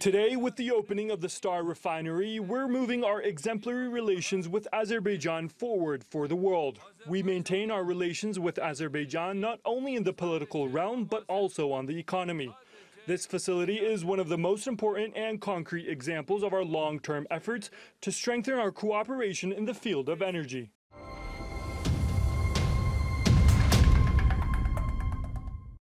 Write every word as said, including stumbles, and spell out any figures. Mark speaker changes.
Speaker 1: Today, with the opening of the Star refinery, we're moving our exemplary relations with Azerbaijan forward for the world. We maintain our relations with Azerbaijan not only in the political realm, but also on the economy. This facility is one of the most important and concrete examples of our long-term efforts to strengthen our cooperation in the field of energy.